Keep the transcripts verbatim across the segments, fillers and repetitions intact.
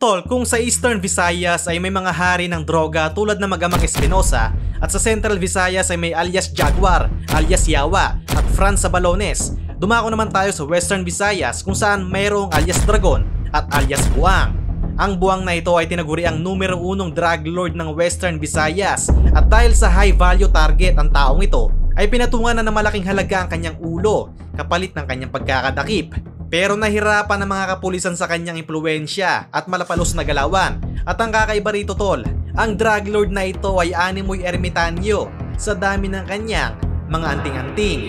Tol, kung sa Eastern Visayas ay may mga hari ng droga tulad ng Magamang Espinosa at sa Central Visayas ay may alias Jaguar, alias Yawa at Franz Sabalones, dumako naman tayo sa Western Visayas kung saan mayroong alias Dragon at alias Buang. Ang Buang na ito ay tinaguri ang numero unong drug lord ng Western Visayas at dahil sa high value target ang taong ito ay pinatungan na ng malaking halaga ang kanyang ulo kapalit ng kanyang pagkakadakip. Pero nahirapan ng mga kapulisan sa kanyang impluensya at malapalos na galawan. At ang kakaiba rito, tol, ang drug lord na ito ay animoy ermitanyo sa dami ng kanyang mga anting-anting.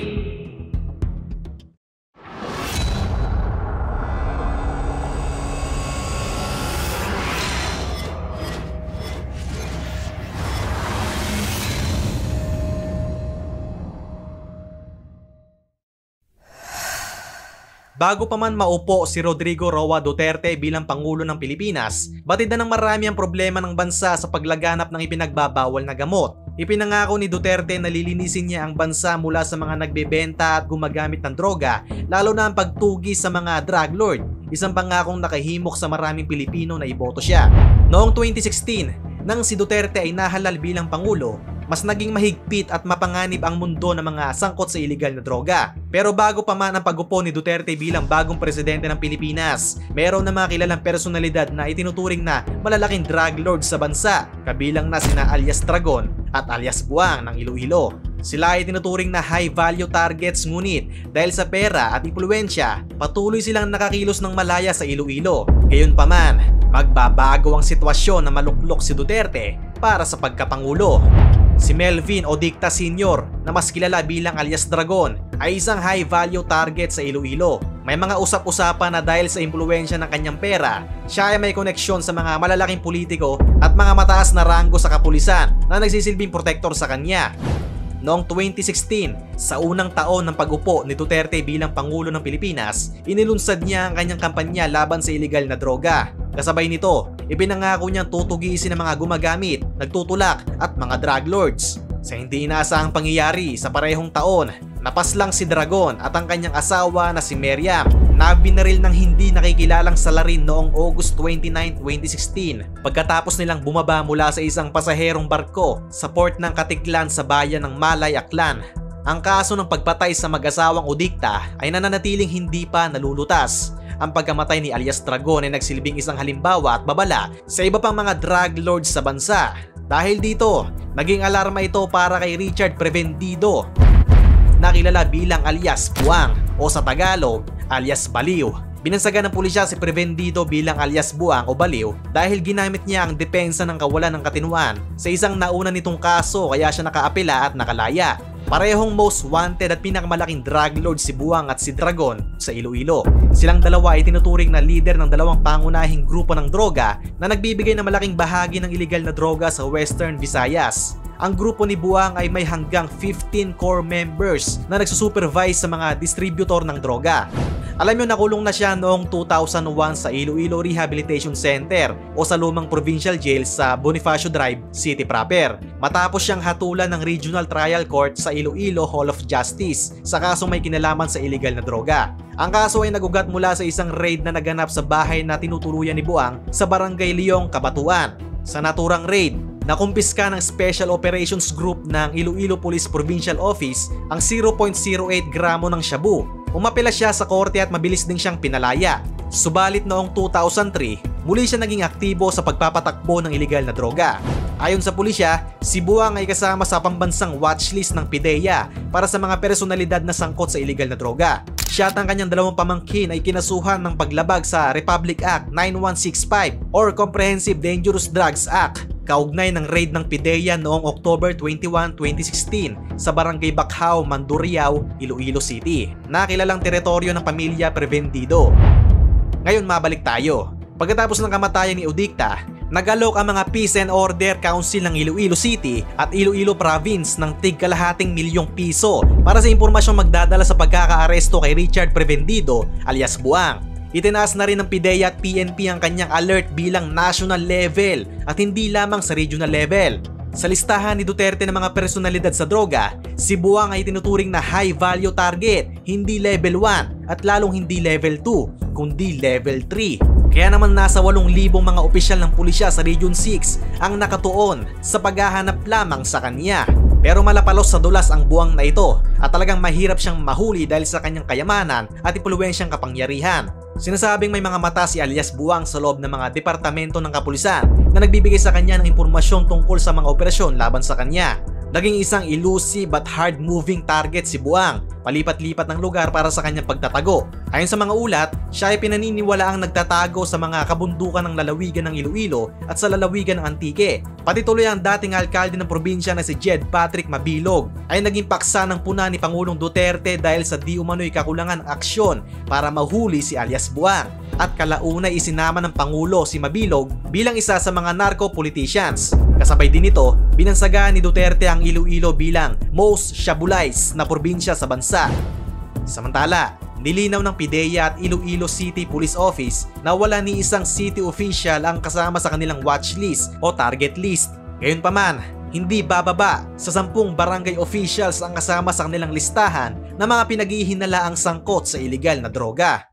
Bago pa man maupo si Rodrigo Roa Duterte bilang Pangulo ng Pilipinas, batid na ng marami ang problema ng bansa sa paglaganap ng ipinagbabawal na gamot. Ipinangako ni Duterte na lilinisin niya ang bansa mula sa mga nagbebenta at gumagamit ng droga, lalo na ang pagtugi sa mga drug lord. Isang pangakong nakahimok sa maraming Pilipino na iboto siya. Noong twenty sixteen, nang si Duterte ay nahalal bilang Pangulo, mas naging mahigpit at mapanganib ang mundo ng mga sangkot sa iligal na droga. Pero bago pa man ang pag-upo ni Duterte bilang bagong presidente ng Pilipinas, meron na mga kilalang personalidad na itinuturing na malalaking drug lord sa bansa, kabilang na sina alias Dragon at alias Buang ng Iloilo. Sila ay tinuturing na high value targets, ngunit dahil sa pera at impluensya, patuloy silang nakakilos ng malaya sa Iloilo. Gayunpaman, magbabago ang sitwasyon na maluklok si Duterte para sa pagkapangulo. Si Melvin Odicta Senior na mas kilala bilang alias Dragon ay isang high value target sa Iloilo. May mga usap-usapan na dahil sa impluensya ng kanyang pera, siya ay may koneksyon sa mga malalaking politiko at mga mataas na ranggo sa kapulisan na nagsisilbing protektor sa kanya. Noong twenty sixteen, sa unang taon ng pag-upo ni Duterte bilang Pangulo ng Pilipinas, inilunsad niya ang kanyang kampanya laban sa iligal na droga. Kasabay nito, ipinangako niyang tutugisin ang mga gumagamit, nagtutulak at mga drug lords. Sa hindi inaasahang pangyayari sa parehong taon, napaslang si Dragon at ang kanyang asawa na si Miriam na binaril ng hindi nakikilalang salarin noong August twenty-ninth, twenty sixteen pagkatapos nilang bumaba mula sa isang pasaherong barko sa port ng Katiklan sa bayan ng Malay, Aklan. Ang kaso ng pagpatay sa mag-asawang Odicta ay nananatiling hindi pa nalulutas. Ang pagkamatay ni alias Dragon ay nagsilbing isang halimbawa at babala sa iba pang mga drug lords sa bansa. Dahil dito, naging alarma ito para kay Richard Prevendido, nakilala bilang alias Buang o sa Tagalog alias Baliw. Binansagan ng pulisya si Prevendido bilang alias Buang o Baliw dahil ginamit niya ang depensa ng kawalan ng katinuan sa isang nauna nitong kaso, kaya siya nakaapela at nakalaya. Parehong most wanted at pinakamalaking drug lord si Buang at si Dragon sa Iloilo. Silang dalawa ay tinuturing na leader ng dalawang pangunahing grupo ng droga na nagbibigay ng malaking bahagi ng iligal na droga sa Western Visayas. Ang grupo ni Buang ay may hanggang fifteen core members na nagsusupervise sa mga distributor ng droga. Alam nyo, nakulong na siya noong two thousand one sa Iloilo Rehabilitation Center o sa lumang provincial jail sa Bonifacio Drive City proper, matapos siyang hatulan ng Regional Trial Court sa Iloilo Hall of Justice sa kasong may kinalaman sa iligal na droga. Ang kaso ay nagugat mula sa isang raid na naganap sa bahay na tinutuluyan ni Buang sa Barangay Leong, Cabanatuan. Sa naturang raid, nakumpiska ng Special Operations Group ng Iloilo Police Provincial Office ang zero point zero eight gramo ng shabu. Umapela siya sa korte at mabilis din siyang pinalaya. Subalit noong two thousand three, muli siya naging aktibo sa pagpapatakbo ng iligal na droga. Ayon sa pulisya, si Buang ay kasama sa pambansang watchlist ng PIDEA para sa mga personalidad na sangkot sa iligal na droga. Siya at ang kanyang dalawang pamangkin ay kinasuhan ng paglabag sa Republic Act nine one six five or Comprehensive Dangerous Drugs Act, kaugnay ng raid ng PIDEA noong October twenty-first, twenty sixteen sa Barangay Bakhao, Mandurriao, Iloilo City, na kilalang teritoryo ng pamilya Prevendido. Ngayon mabalik tayo. Pagkatapos ng kamatayan ni Odicta, nagalok ang mga Peace and Order Council ng Iloilo City at Iloilo Province ng tig kalahating milyong piso para sa impormasyong magdadala sa pagkakaaresto kay Richard Prevendido alias Buang. Itinaas na rin ng PIDEA at P N P ang kanyang alert bilang national level at hindi lamang sa regional level. Sa listahan ni Duterte ng mga personalidad sa droga, si Buang ay tinuturing na high value target, hindi level one at lalong hindi level two, kundi level three. Kaya naman nasa walong libong mga opisyal ng pulisya sa Region six ang nakatuon sa paghahanap lamang sa kanya. Pero malapalos sa dulas ang buwang na ito at talagang mahirap siyang mahuli dahil sa kanyang kayamanan at impluwensyang kapangyarihan. Sinasabing may mga mata si alias Buwang sa loob ng mga departamento ng kapulisan na nagbibigay sa kanya ng impormasyon tungkol sa mga operasyon laban sa kanya. Naging isang elusive but hard-moving target si Buwang, palipat-lipat ng lugar para sa kanyang pagtatago. Ayon sa mga ulat, siya ay pinaniniwalaang nagtatago sa mga kabundukan ng lalawigan ng Iloilo at sa lalawigan ng Antique. Pati tuloy ang dating alkalde ng probinsya na si Jed Patrick Mabilog ay naging paksa ng puna ni Pangulong Duterte dahil sa di umano'y kakulangan ng aksyon para mahuli si alias Buwang. At kalaunay isinama ng Pangulo si Mabilog bilang isa sa mga narco-politicians. Kasabay din ito, binansagaan ni Duterte ang Iloilo bilang most shabulized na probinsya sa bansa. Samantala, nilinaw ng PIDEA at Iloilo City Police Office na wala ni isang city official ang kasama sa kanilang watch list o target list. Gayunpaman, hindi bababa sa sampung barangay officials ang kasama sa kanilang listahan na mga pinaghihinalaang sangkot sa iligal na droga.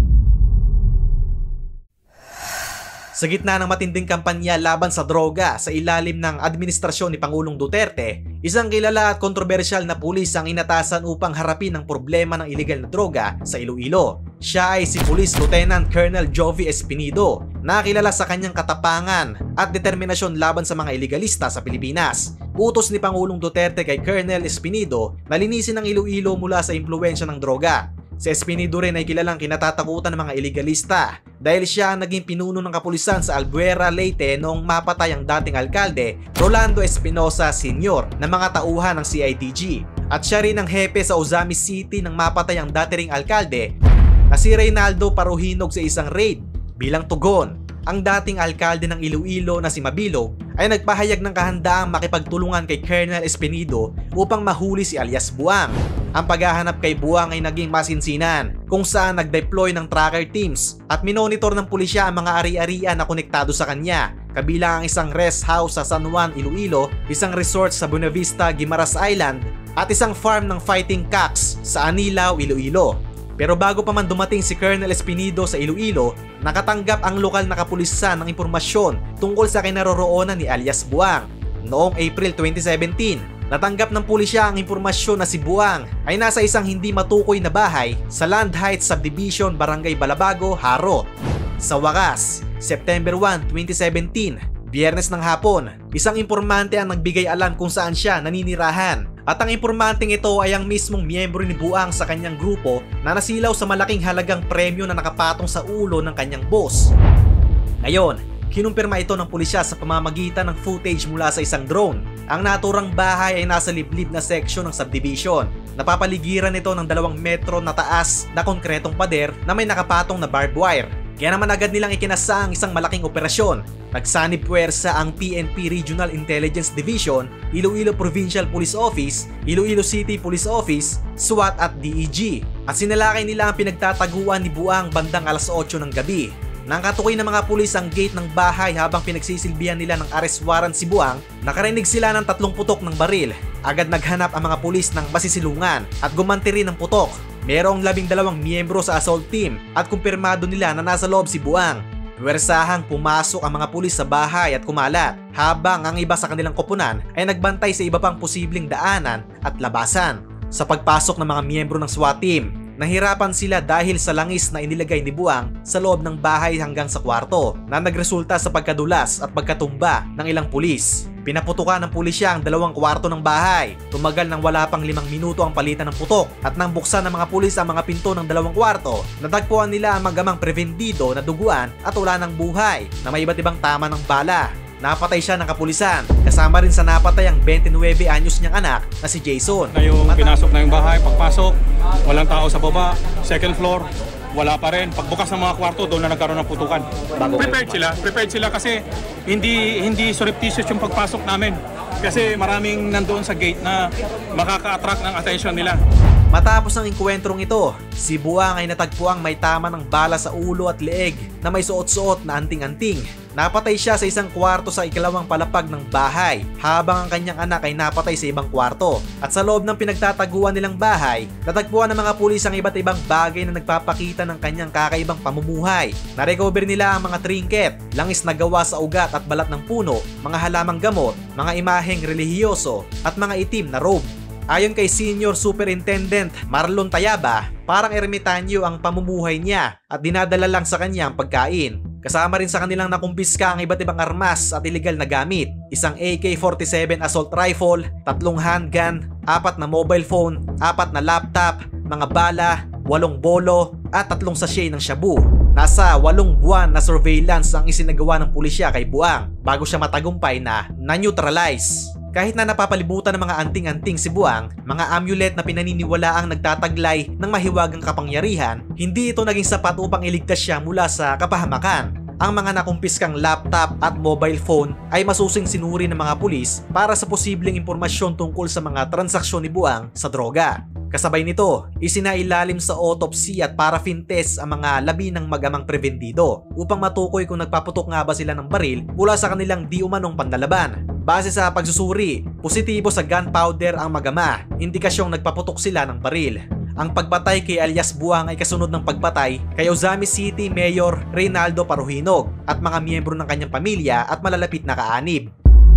Sa gitna ng matinding kampanya laban sa droga sa ilalim ng administrasyon ni Pangulong Duterte, isang kilala at kontrobersyal na pulis ang inatasan upang harapin ang problema ng iligal na droga sa Iloilo. Siya ay si Police Lieutenant Colonel Jovi Espinido, na kilala sa kanyang katapangan at determinasyon laban sa mga iligalista sa Pilipinas. Utos ni Pangulong Duterte kay Colonel Espinido na linisin ang Iloilo mula sa impluwensya ng droga. Si Espinido rin ay kilalang kinatatakutan ng mga iligalista dahil siya ang naging pinuno ng kapulisan sa Albuera, Leyte noong mapatay ang dating alkalde Rolando Espinosa Senior na mga tauhan ng C I D G. At siya rin ang hepe sa Ozamis City nang mapatay ang dating alkalde na si Reynaldo Paruhinog sa isang raid. Bilang tugon, ang dating alkalde ng Iloilo na si Mabilog ay nagpahayag ng kahandaang makipagtulungan kay Colonel Espinido upang mahuli si alias Buwang. Ang paghahanap kay Buwang ay naging masinsinan kung saan nag-deploy ng tracker teams at minonitor ng pulisya ang mga ari-arian na konektado sa kanya, kabilang ang isang rest house sa San Juan, Iloilo, isang resort sa Buena Vista, Guimaras Island at isang farm ng fighting cocks sa Anilao, Iloilo. Pero bago pa man dumating si Colonel Espinido sa Iloilo, nakatanggap ang lokal na kapulisan ng impormasyon tungkol sa kinaroroonan ni alias Buwang. Noong April twenty seventeen, natanggap ng pulisya ang impormasyon na si Buwang ay nasa isang hindi matukoy na bahay sa Land Heights Subdivision, Barangay Balabago, Haro. Sa wakas, September first, twenty seventeen, Biyernes ng hapon, isang impormante ang nagbigay alam kung saan siya naninirahan. At ang impormanteng ito ay ang mismong miyembro ni Buwang sa kanyang grupo na nasilaw sa malaking halagang premyo na nakapatong sa ulo ng kanyang boss. Ngayon, kinumpirma ito ng pulisya sa pamamagitan ng footage mula sa isang drone. Ang naturang bahay ay nasa liblib na seksyon ng subdivision. Napapaligiran ito ng dalawang metro na taas na konkretong pader na may nakapatong na barbed wire. Kaya naman agad nilang ikinasa ang isang malaking operasyon. Nagsanib puwersa ang P N P Regional Intelligence Division, Iloilo Provincial Police Office, Iloilo City Police Office, SWAT at D E G. At sinalakay nila ang pinagtataguan ni Buwang bandang alas otso ng gabi. Nang katukoy ng mga pulis ang gate ng bahay habang pinagsisilbihan nila ng arrest warrant si Buwang, nakarinig sila ng tatlong putok ng baril. Agad naghanap ang mga pulis ng masisilungan at gumanti rin ng putok. Merong labing dalawang miyembro sa assault team at kumpirmado nila na nasa loob si Buwang. Puwersahang pumasok ang mga pulis sa bahay at kumalat, habang ang iba sa kanilang koponan ay nagbantay sa iba pang posibleng daanan at labasan. Sa pagpasok ng mga miyembro ng SWAT team, nahirapan sila dahil sa langis na inilagay ni Buwang sa loob ng bahay hanggang sa kwarto, na nagresulta sa pagkadulas at pagkatumba ng ilang pulis. Pinaputukan ng pulisya ang dalawang kwarto ng bahay. Tumagal ng wala pang limang minuto ang palitan ng putok, at nang buksan ng mga pulis ang mga pinto ng dalawang kwarto, natagpuan nila ang magamang prevendido na duguan at wala ng buhay na may iba't ibang tama ng bala. Napatay siya ng kapulisan, kasama rin sa napatay ang twenty-nine anyos niyang anak na si Jason. Na yung pinasok na yung bahay, pagpasok, walang tao sa baba, second floor, wala pa rin. Pagbukas ng mga kwarto, doon na nagkaroon ng putukan. Prepared sila, prepared sila kasi hindi hindi surreptitious yung pagpasok namin. Kasi maraming nandoon sa gate na makaka-attract ng attention nila. Matapos ang engkwentrong ito, si Buang ay natagpuang may tama ng bala sa ulo at leeg na may suot-suot na anting-anting. Napatay siya sa isang kwarto sa ikalawang palapag ng bahay, habang ang kanyang anak ay napatay sa ibang kwarto. At sa loob ng pinagtataguan nilang bahay, natagpuan ng mga pulis ang iba't ibang bagay na nagpapakita ng kanyang kakaibang pamumuhay. Narecover nila ang mga trinket, langis na gawa sa ugat at balat ng puno, mga halamang gamot, mga imaheng relihiyoso at mga itim na robe. Ayon kay Senior Superintendent Marlon Tayaba, parang ermitanyo ang pamumuhay niya at dinadala lang sa kanya ang pagkain. Kasama rin sa kanilang nakumpiska ang iba't ibang armas at illegal na gamit, isang A K forty-seven assault rifle, tatlong handgun, apat na mobile phone, apat na laptop, mga bala, walong bolo at tatlong sachet ng shabu. Nasa walong buwan na surveillance ang isinagawa ng pulisya kay Buang bago siya matagumpay na na-neutralize. Kahit na napapalibutan ng mga anting-anting si Buang, mga amulet na pinaniniwala ang nagtataglay ng mahiwagang kapangyarihan, hindi ito naging sapat upang iligtas siya mula sa kapahamakan. Ang mga nakumpiskang laptop at mobile phone ay masusing sinuri ng mga pulis para sa posibleng impormasyon tungkol sa mga transaksyon ni Buang sa droga. Kasabay nito, isinailalim sa autopsy at paraffin test ang mga labi ng mag-amang prebendido upang matukoy kung nagpaputok nga ba sila ng baril mula sa kanilang di umanong panlalaban. Base sa pagsusuri, positibo sa gunpowder ang mag-ama, indikasyong nagpaputok sila ng baril. Ang pagpatay kay alias Buang ay kasunod ng pagpatay kay Ozami City Mayor Reynaldo Paruhinog at mga miyembro ng kanyang pamilya at malalapit na kaanib.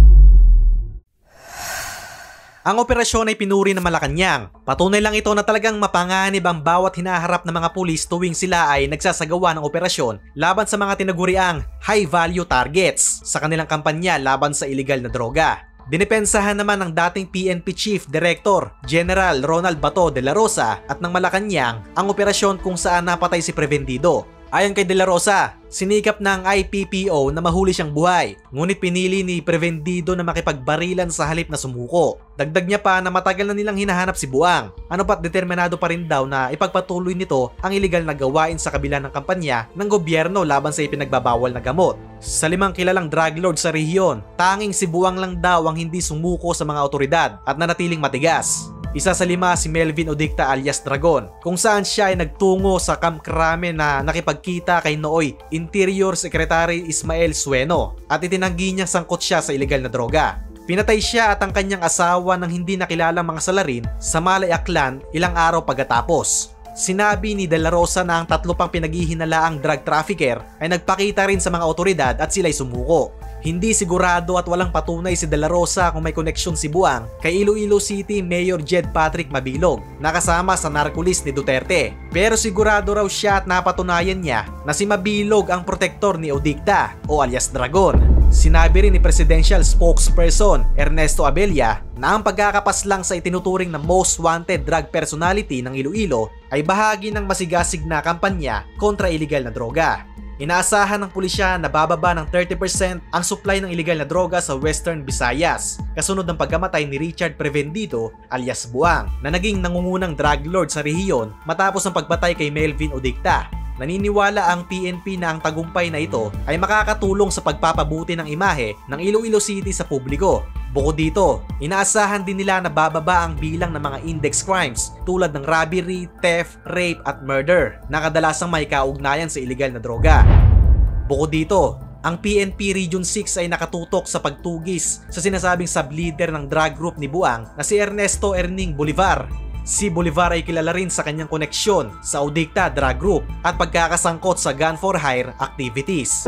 Ang operasyon ay pinuri ng Malacanang. Patunay lang ito na talagang mapanganib ang bawat hinaharap ng mga pulis tuwing sila ay nagsasagawa ng operasyon laban sa mga tinaguriang high-value targets sa kanilang kampanya laban sa iligal na droga. Dinipensahan naman ng dating P N P Chief Director General Ronald Bato de la Rosa at ng Malacanang ang operasyon kung saan napatay si Prevendido. Ayon kay De La Rosa, sinikap ng I P P O na mahuli siyang buhay, ngunit pinili ni Prevendido na makipagbarilan sa halip na sumuko. Dagdag niya pa na matagal na nilang hinahanap si Buang, ano pat determinado pa rin daw na ipagpatuloy nito ang iligal na gawain sa kabila ng kampanya ng gobyerno laban sa ipinagbabawal na gamot. Sa limang kilalang drug lord sa rehiyon, tanging si Buang lang daw ang hindi sumuko sa mga otoridad at nanatiling matigas. Isa sa lima si Melvin Odicta alias Dragon, kung saan siya ay nagtungo sa Camp Crame na nakipagkita kay nooy Interior Secretary Ismael Sueno at itinanggi niya sangkot siya sa iligal na droga. Pinatay siya at ang kanyang asawa ng hindi nakilalang mga salarin sa Malay Aklan ilang araw pagkatapos. Sinabi ni De La Rosa na ang tatlo pang pinaghihinalaang drug trafficker ay nagpakita rin sa mga otoridad at sila'y sumuko. Hindi sigurado at walang patunay si De La Rosa kung may koneksyon si Buang kay Iloilo City Mayor Jed Patrick Mabilog na kasama sa narco-list ni Duterte. Pero sigurado raw siya at napatunayan niya na si Mabilog ang protektor ni Odicta o alias Dragon. Sinabi rin ni Presidential Spokesperson Ernesto Abella na ang pagkakapas lang sa itinuturing na most wanted drug personality ng Iloilo ay bahagi ng masigasig na kampanya kontra iligal na droga. Inaasahan ng pulisya na bababa ng thirty percent ang supply ng iligal na droga sa Western Visayas, kasunod ng pagkamatay ni Richard Prevendido alias Buang na naging nangungunang drug lord sa rehiyon matapos ang pagpatay kay Melvin Odicta. Naniniwala ang P N P na ang tagumpay na ito ay makakatulong sa pagpapabuti ng imahe ng Iloilo City sa publiko. Bukod dito, inaasahan din nila na bababa ang bilang ng mga index crimes tulad ng robbery, theft, rape at murder na kadalasang may kaugnayan sa iligal na droga. Bukod dito, ang P N P Region six ay nakatutok sa pagtugis sa sinasabing sub-leader ng drug group ni Buang na si Ernesto Erning Bolivar. Si Bolivar ay kilala rin sa kanyang koneksyon sa Odicta Drug Group at pagkakasangkot sa gun for hire activities.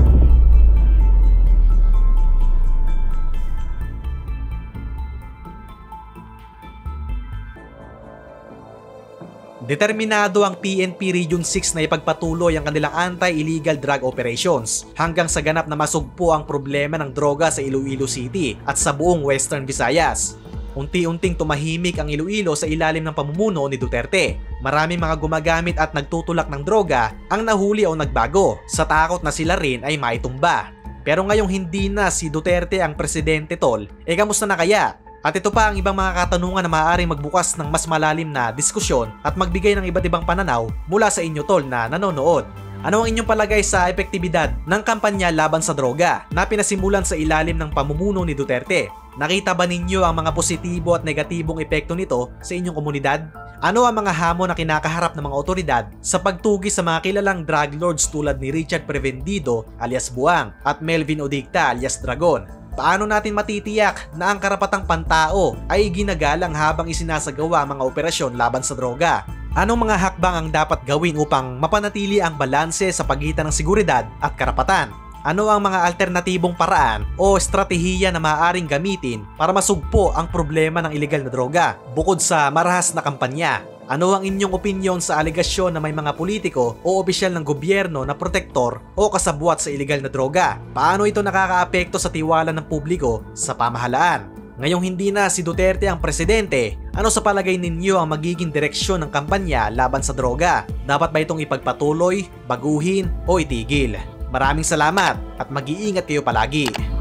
Determinado ang P N P Region six na ipagpatuloy ang kanilang anti-illegal drug operations hanggang sa ganap na masugpo ang problema ng droga sa Iloilo City at sa buong Western Visayas. Unti-unting tumahimik ang Iloilo sa ilalim ng pamumuno ni Duterte. Maraming mga gumagamit at nagtutulak ng droga ang nahuli o nagbago sa takot na sila rin ay maitumba. Pero ngayong hindi na si Duterte ang presidente tol, eh kamusta na kaya? At ito pa ang ibang mga katanungan na maaaring magbukas ng mas malalim na diskusyon at magbigay ng iba't ibang pananaw mula sa inyo tol na nanonood. Ano ang inyong palagay sa epektibidad ng kampanya laban sa droga na pinasimulan sa ilalim ng pamumuno ni Duterte? Nakita ba ninyo ang mga positibo at negatibong epekto nito sa inyong komunidad? Ano ang mga hamon na kinakaharap ng mga otoridad sa pagtugi sa mga kilalang drug lords tulad ni Richard Prevendido alias Buang at Melvin Odigta alias Dragon? Paano natin matitiyak na ang karapatang pantao ay ginagalang habang isinasagawa ang mga operasyon laban sa droga? Anong mga hakbang ang dapat gawin upang mapanatili ang balanse sa pagitan ng seguridad at karapatan? Ano ang mga alternatibong paraan o estratehiya na maaaring gamitin para masugpo ang problema ng ilegal na droga bukod sa marahas na kampanya? Ano ang inyong opinyon sa alegasyon na may mga politiko o opisyal ng gobyerno na protektor o kasabwat sa ilegal na droga? Paano ito nakakaapekto sa tiwala ng publiko sa pamahalaan? Ngayong hindi na si Duterte ang presidente, ano sa palagay ninyo ang magiging direksyon ng kampanya laban sa droga? Dapat ba itong ipagpatuloy, baguhin o itigil? Maraming salamat at mag-iingat kayo palagi.